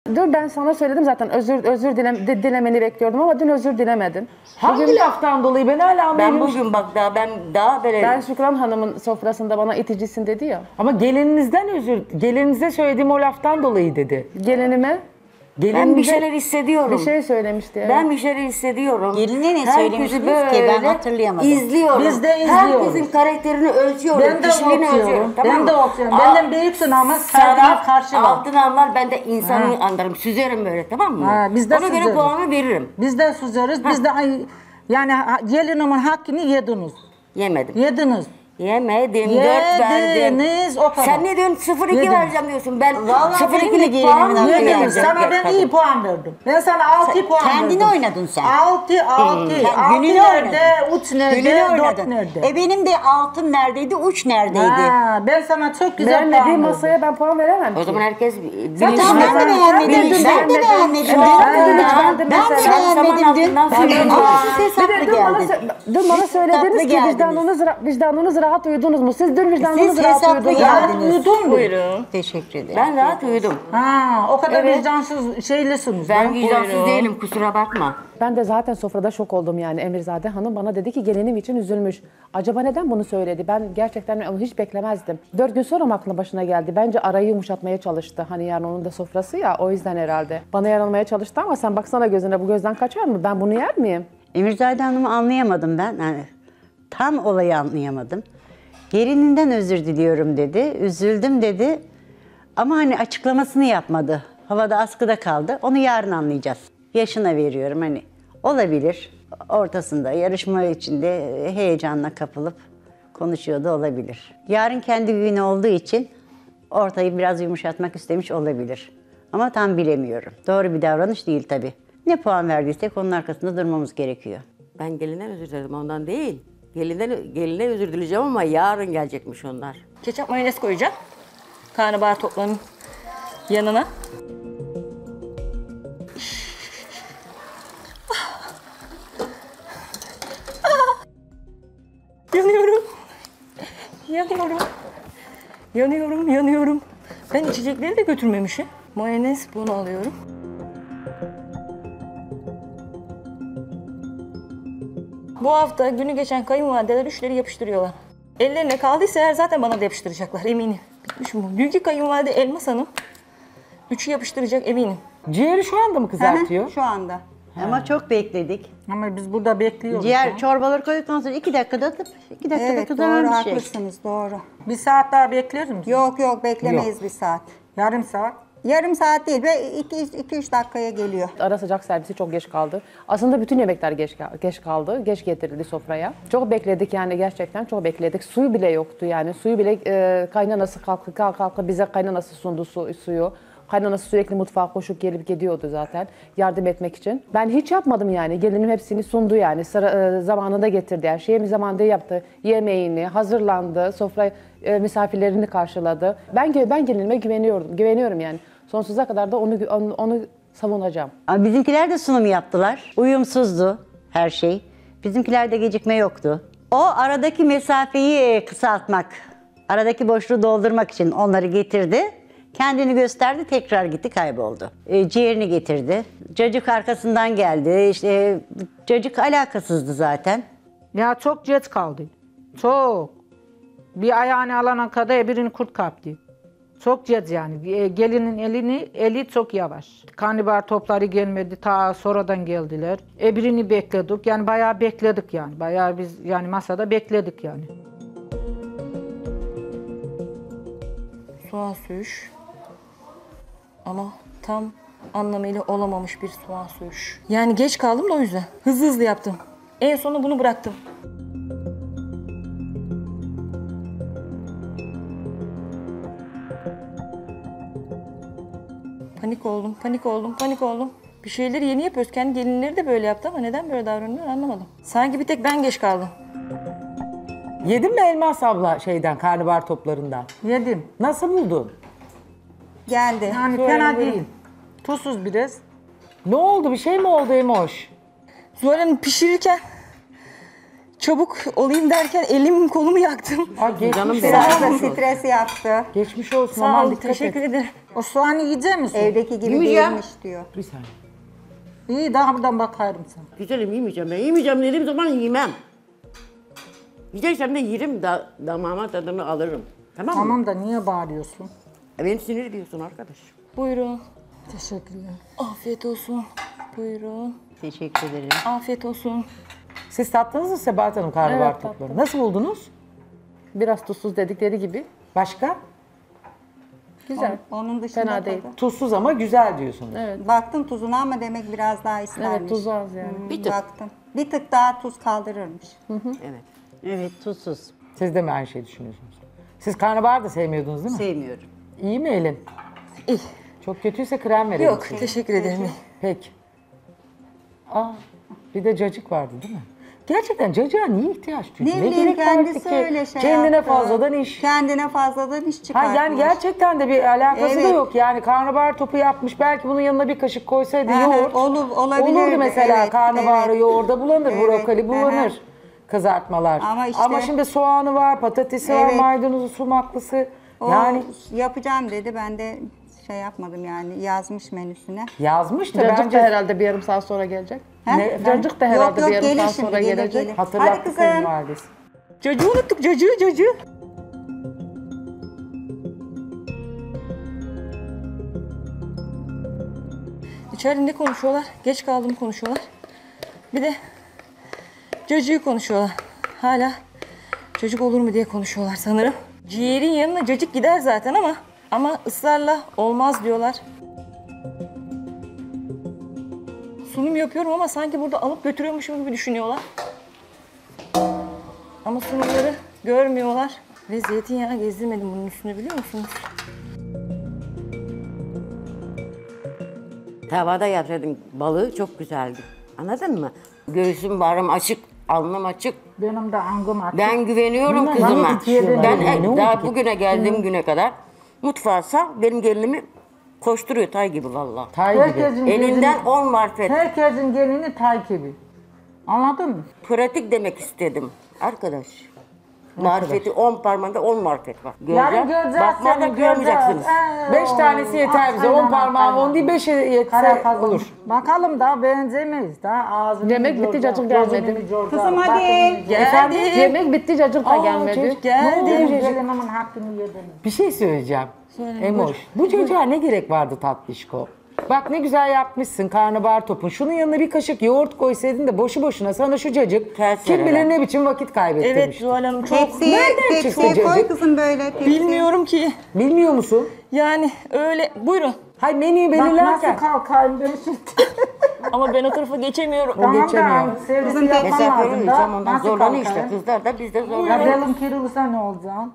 Dur ben sana söyledim zaten dilemeni bekliyordum ama dün özür dilemedin. Hangi laftan dolayı ben hala Ben anlayamadım. bugün bak daha böyle... Ben Şükran Hanım'ın sofrasında bana iticisin dedi ya. Ama gelininize söylediğim o laftan dolayı dedi. Gelinime Ben bir şeyler hissediyorum. bir şey söylemişti. Evet. Ben bir şeyler hissediyorum. Geline ne Herkesi söylemiştiniz ki? böyle Ben hatırlayamadım. İzliyorum. Biz de izliyoruz. Herkesin karakterini ölçüyorum. Ben de kişiliğini okuyorum. ölçüyorum. Ben de okuyorum. Benden büyüksün ama sana sana karşı var. altın anlar, ben de insanı anlarım. Süzerim böyle, tamam mı? Ha, biz de Ona göre süzeriz. puanı veririm. Biz de süzeriz. Biz de yani gelinimin hakkını yediniz. Yemedim. Yediniz. Yemedim. 4 verdim. Yediniz o kadar. Sen ne diyorsun? 0-2 Yedim. vereceğim diyorsun. Ben Vallahi benim de 0-2'lik puan gelinimin hakkı vereceğim. Yediniz. Sana ben iyi puan verdim. Ben sana 6 puan verdim. Kendini oynadın sen. 6. Gününü nerede? oynadın. 3 nerede? Gününü 4 oynadın. nerede? Benim de altın neredeydi, uç neredeydi? Ha, ben sana çok güzel puan Beğenmediğim verdim. masaya ben puan veremem O ki. zaman herkes Zaten bilinçli. ben de beğenmedim. Ben de beğenmedim. Ben de beğenmedim dün. Siz Bir de hesaplı dün bana, geldin. dün bana söylediniz Tatlı ki geldiniz. vicdanınız rahat uyudunuz mu? Siz dün vicdanınız Siz rahat hesaplı uyudunuz. geldiniz. Uyudun mu? Buyurun. Teşekkür ederim. Ben rahat uyudum. Ha, o kadar Evet. vicdansız şeylisiniz. Ben vicdansız değilim, kusura bakma. Ben de zaten sofrada şok oldum yani. Emirzade Hanım bana dedi ki gelinim için üzülmüş. Acaba neden bunu söyledi? Ben gerçekten onu hiç beklemezdim. 4 gün sonra mı aklına başına geldi? Bence arayı yumuşatmaya çalıştı. Hani yani onun da sofrası ya, o yüzden herhalde. Bana yaranmaya çalıştı ama sen baksana gözüne, bu gözden kaçar mı? Ben bunu yer miyim? Emirzade Hanım'ı anlayamadım ben. Yani tam olayı anlayamadım. Gelininden özür diliyorum dedi. Üzüldüm dedi. Ama hani açıklamasını yapmadı. Havada askıda kaldı. Onu yarın anlayacağız. Yaşına veriyorum hani. Olabilir. Ortasında yarışma içinde heyecanla kapılıp konuşuyor da olabilir. Yarın kendi günü olduğu için ortayı biraz yumuşatmak istemiş olabilir. Ama tam bilemiyorum. Doğru bir davranış değil tabii. Ne puan verdiysek onun arkasında durmamız gerekiyor. Ben gelinden özür dilerim, ondan değil. Geline özür dileyeceğim ama yarın gelecekmiş onlar. Ketçap mayonez koyacağım. Karnabahar toplarının yanına. Yanıyorum. Yanıyorum. Yanıyorum. Ben içecekleri de götürmemişim. Mayonez bunu alıyorum. Bu hafta günü geçen kayınvalideler üçleri yapıştırıyorlar. Ellerine kaldıysa eğer zaten bana da yapıştıracaklar eminim. Bitmiş bu. Dünkü kayınvalide Elmas Hanım 3'ü yapıştıracak eminim. Ciğeri şu anda mı kızartıyor? Şu anda. Ama çok bekledik. Ama biz burada bekliyoruz. Ciğer çorbaları koyduktan sonra 2 dakikada atıp 2 dakikada Evet kızaran doğru bir şey. haklısınız doğru. Bir saat daha bekler misin? Yok beklemeyiz bir saat. Yarım saat. Yarım saat değil ve 2-3 dakikaya geliyor. Ara sıcak servisi çok geç kaldı. Aslında bütün yemekler geç kaldı. Geç getirildi sofraya. Çok bekledik yani, gerçekten çok bekledik. Suyu bile yoktu yani. Suyu bile kaynanası kalktı bize kaynanası sundu suyu. Kaynanası sürekli mutfağa koşup gelip gidiyordu zaten yardım etmek için. Ben hiç yapmadım yani. Gelinim hepsini sundu yani. Zamanında getirdi her şeyi. Zamanında yaptı. Yemeğini hazırlandı. Sofra misafirlerini karşıladı. Ben gelinime güveniyorum yani. Sonsuza kadar da onu savunacağım. Ama bizimkiler de sunum yaptılar. Uyumsuzdu her şey. Bizimkilerde gecikme yoktu. O aradaki mesafeyi kısaltmak, aradaki boşluğu doldurmak için onları getirdi. Kendini gösterdi, tekrar gitti, kayboldu. Ciğerini getirdi. Cacık arkasından geldi. İşte cacık alakasızdı zaten. Ya çok geç kaldı. Çok. Bir ayağını alana kadar birini kurt kaptı. Çok geç yani. Gelinin eli çok yavaş. Karnabahar topları gelmedi. Ta sonradan geldiler. Birini bekledik. Yani bayağı bekledik yani. Bayağı biz yani masada bekledik yani. Soğan söğüş. Ama tam anlamıyla olamamış bir soğan söğüş. Yani geç kaldım da o yüzden. Hızlı yaptım. En sonu bunu bıraktım. Panik oldum. Bir şeyleri yeni yapıyoruz. Kendi gelinleri de böyle yaptı ama neden böyle davranıyor anlamadım. Sanki bir tek ben geç kaldım. Yedin mi Elmas abla karnabahar toplarından? Yedim. Nasıl buldun? Geldi. Yani fena değil. Tuzsuz biraz. Ne oldu? Bir şey mi oldu Emoş? Zuhal Hanım pişirirken çabuk olayım derken elim kolumu yaktım. Aa, geçmiş Canım olsun. benim. Biraz da stres yaptı. Geçmiş olsun. Sağ Aman ol, dikkat teşekkür et. ederim. O soğanı yiyecek misin? Evdeki gibi Yemeyeceğim. değilmiş diyor. Bir saniye. İyi daha buradan bakarım sana. Güzelim yemeyeceğim ben. Yemeyeceğim dediğim zaman yemem. Yiyeceksem de yerim damağıma tadını alırım. Tamam mı? Tamam da niye bağırıyorsun? Beni sinir ediyorsun arkadaş. Buyurun. Teşekkürler. Afiyet olsun. Buyurun. Teşekkür ederim. Afiyet olsun. Siz tattınız mı Sebahat Hanım karnabahar Evet, toplarını? Nasıl buldunuz? Biraz tuzsuz dedikleri gibi. Başka? Güzel. Onun dışında Fena değil. tadı. Tuzsuz ama güzel diyorsunuz. Evet. Baktım tuzuna ama demek biraz daha istermiş. Evet, tuzu az yani. Bir tık. Baktım. Bir tık daha tuz kaldırırmış. Evet. Evet, tuzsuz. Siz de mi aynı şeyi düşünüyorsunuz? Siz karnabahar da sevmiyordunuz değil mi? Sevmiyorum. İyi mi Elin? İyi. Çok kötüyse krem verelim. Yok, teşekkür ederim. Peki. Aa, bir de cacık vardı değil mi? Gerçekten cacığa niye ihtiyaç duydu? Ne bileyim vardı kendisi ki? öyle şey Kendine yaptı. fazladan iş. Kendine fazladan iş Ha çıkartmış. yani gerçekten de bir alakası da Evet. yok. Yani karnabahar topu yapmış. Belki bunun yanına bir kaşık koysaydı Aha, yoğurt. olabilirdi. Olurdu mesela Evet, karnabaharı evet. yoğurda bulanır, Evet, brokoli bulanır. aha. Kızartmalar. Ama işte- şimdi soğanı var, patatesi var, Evet. maydanozu, sumaklısı. O Yani yapacağım dedi. Ben de şey yapmadım yani yazmış menüsüne. yazmış da Cacık da bence herhalde bir yarım saat sonra gelecek. He? Ne- Cacık da herhalde Yok, bir yarım gelir saat şimdi, sonra gelir, gelecek. gelir. hatırlattı Hadi kızım. kayınvalidesi. Cacığı unuttuk, cacığı. İçeride ne konuşuyorlar? Geç kaldım konuşuyorlar. Bir de cacığı konuşuyorlar. Hala çocuk olur mu diye konuşuyorlar sanırım. Ciğerin yanına cacık gider zaten ama ısrarla olmaz diyorlar. Sunum yapıyorum ama sanki burada alıp götürüyormuşum gibi düşünüyorlar. Ama sunumları görmüyorlar. Ve zeytinyağı gezdirmedim bunun üstüne biliyor musunuz? Tavada yapsaydım balığı çok güzeldi. Anladın mı? Göğsüm bağrım açık, alnım açık. Benim de angım açık. Ben güveniyorum Bunlar kızıma. nasıl içiyorlar Ben yani? Ne oldu daha ki? bugüne geldiğim güne kadar mutfağa benim gelinimi koşturuyor tay gibi vallahi. Tay gibi. Herkesin Elinden gelini, 10 marifet. herkesin gelini tay gibi. Anladın mı? Pratik demek istedim arkadaş. Marifeti 10 parmağında 10 marifet var. Yarın göreceğiz Bakmadan seni, görmeyeceksiniz. göreceğiz. 5 tanesi yeter bize. 10 parmağın 10 değil 5'e yetse olur. Bakalım daha beğeneceğiz. Daha ağzını Yemek bitti, yoracağız, cacık gelmedi. gözünü yoracağız, Kızım hadi. bakımını Geldi. Yemek bitti, cacık da gelmedi. Çocuk geldi. yoracağız. Gelinimin hakkını yedim. Bir şey söyleyeceğim. Emoş, bu çocuğa ne gerek vardı tatlışko? Bak ne güzel yapmışsın karnabahar topun. Şunun yanına bir kaşık yoğurt koysaydın da boşu boşuna sana şu cacık Ters kim bilir herhalde. ne biçim vakit kaybettirmiş. Evet Zuhal Hanım çok Tepsiye, Nereden çıktı tepsiye koy cacık? kızım böyle. Tepsiye. bilmiyorum ki. Bilmiyor musun? Yani öyle buyurun. Hay menüyü Bak nasıl belirlerken. kalkayım ben şimdi. Ama ben o tarafa geçemiyorum. O geçemiyor. Servisi Kızım, yapmam Misafir lazım olacağım da. ondan Nasıl zorlanıyor işte. kalkayım? Kızlar da biz de Ya zorlanıyoruz. belim kırılırsa ne olacağım?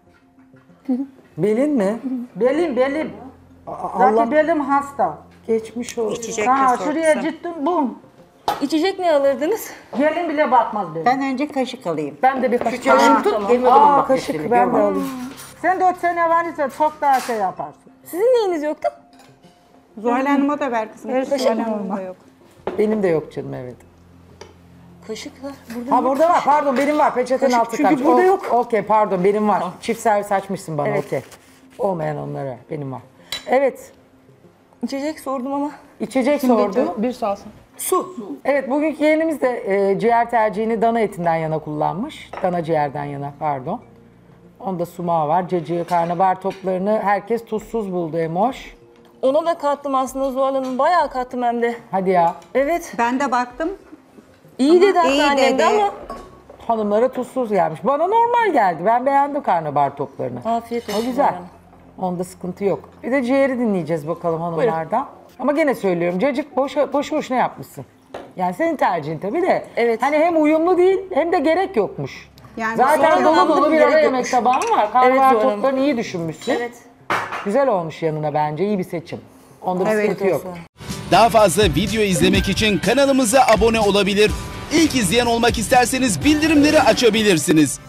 Belin mi? Belim. Allah Zaten belim hasta. geçmiş olsun. İçecek Ha, de şuraya sorsun. gittim bum. İçecek ne alırdınız? Gelin bile bakmaz benim. Ben önce kaşık alayım. Ben de bir kaşık Çayını tut yemin ederim Aa bak kaşık hepsini, ben gör de bak. alayım. Sen 4 sene var ise çok daha şey yaparsın. Sizin neyiniz yoktu? Zuhal Hanım'a da ver kızım. Evet, Zuhal Hanım'a da yok. Benim de yok canım evet. Kaşıklar burada. Ha burada var pardon benim var peçetenin Kaşık altı çünkü kalmış. burada O- yok. Okey pardon benim var. Çift servis açmışsın bana Evet. okey. Olmayan onlara benim var. Evet İçecek sordum ama. içecek sordu. Bir salsın. Su. Evet bugünkü yeğenimiz de ciğer tercihini dana etinden yana kullanmış. Dana ciğerden yana pardon. Onda sumağı var. Cacığı, karnabahar toplarını herkes tuzsuz buldu Emoş. Ona da kattım aslında Zuhal Hanım. Bayağı kattım hem de. Hadi ya Evet. Ben de baktım. İyi dedi iyi hatta annem de dedi. ama. hanımlara tuzsuz gelmiş. Bana normal geldi. Ben beğendim karnabahar toplarını. Afiyet olsun. O güzel. Zuhal Hanım. Onda sıkıntı yok. Bir de ciğeri dinleyeceğiz bakalım hanımlardan. Ama gene söylüyorum cacık boşu boşuna yapmışsın. Yani senin tercihin tabii de. Evet. Hani hem uyumlu değil hem de gerek yokmuş. Yani Zaten sonra dolu anladım, dolu bir gerek ara yokmuş. yemek tabağın var. Karnabahar Zuhal Hanım. toplarını iyi düşünmüşsün. Evet. Güzel olmuş yanına bence. İyi bir seçim. Onda bir Evet, sıkıntı yok. olsun. Daha fazla video izlemek için kanalımıza abone olabilir. İlk izleyen olmak isterseniz bildirimleri açabilirsiniz.